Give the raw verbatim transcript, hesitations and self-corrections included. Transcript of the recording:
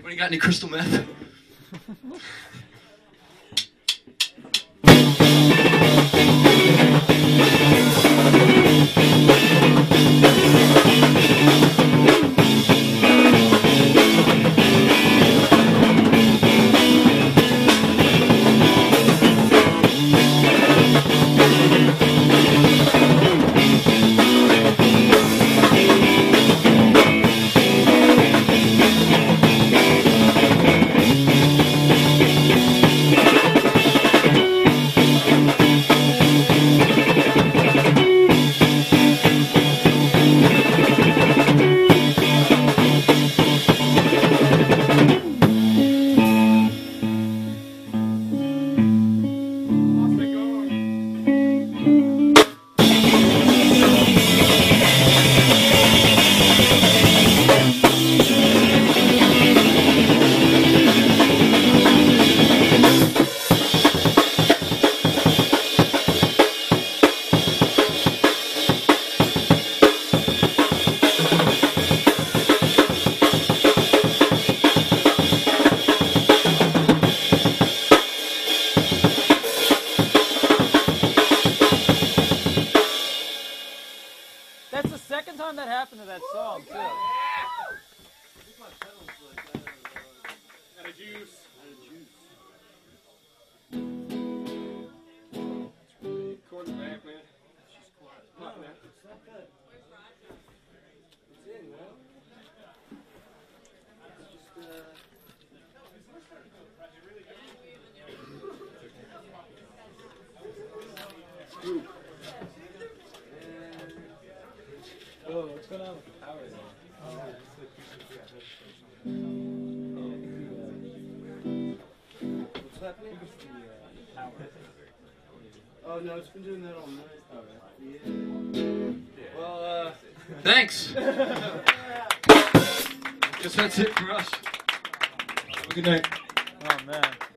Anybody got any crystal meth? That's the second time that happened to that song, too. Got a juice. Corn back, man. Not bad. It's in, man. It's just, uh... Scoop. Oh, what's going on with the power there? What's happening? Oh, no, it's been doing that all night. Yeah. Well, uh... Thanks! Guess that's it for us. Have a good night. Oh, man.